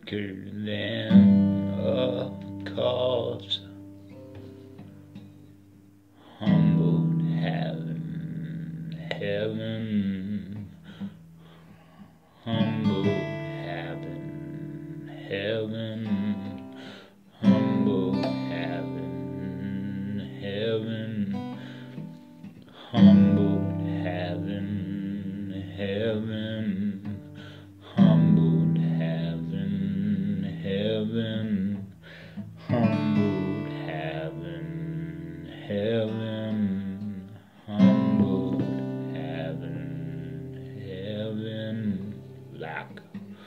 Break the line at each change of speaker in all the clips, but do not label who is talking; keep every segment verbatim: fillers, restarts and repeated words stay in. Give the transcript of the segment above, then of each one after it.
weaker than a cause, humbled heaven, heaven, humbled heaven, heaven, humbled heaven, heaven, humbled heaven, heaven, humbled heaven, heaven, humbled heaven, heaven, humbled heaven, heaven, like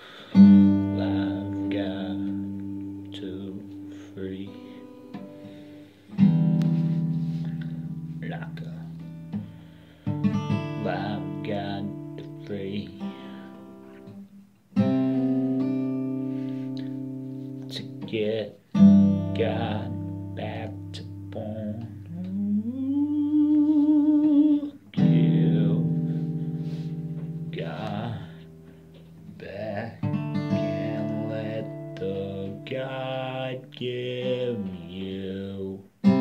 I've got to free, like a I've got to free, to get God back to born. Give God back and let the God give you.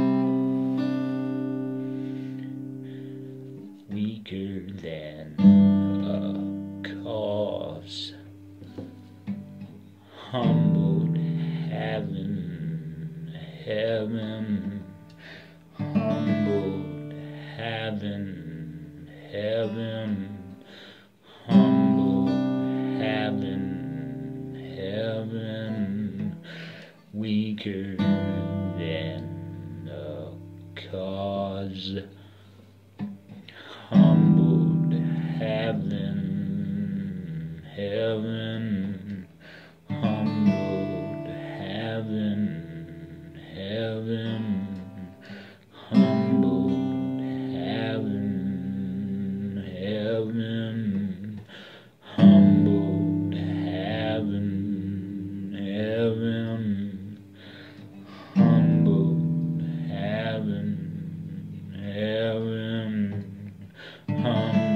Weaker than a cause, humbled heaven, heaven, humbled heaven, heaven, humbled heaven, heaven, weaker than a cause, humbled heaven, heaven, humbled heaven, heaven, humbled heaven, heaven, humbled heaven, heaven, humbled heaven, heaven, humbled